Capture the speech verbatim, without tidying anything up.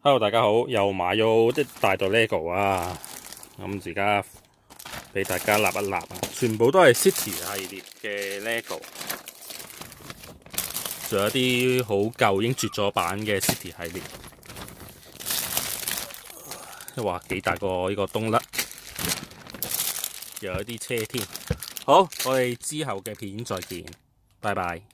Hello， 大家好，又買咗一大袋 LEGO 啊！咁而家俾大家立一立啊，全部都係 City 系列嘅 LEGO， 仲有啲好舊已經絕咗版嘅 City 系列。哇，幾大個呢個冬甩，又有啲車添。好，我哋之後嘅片再見，拜拜。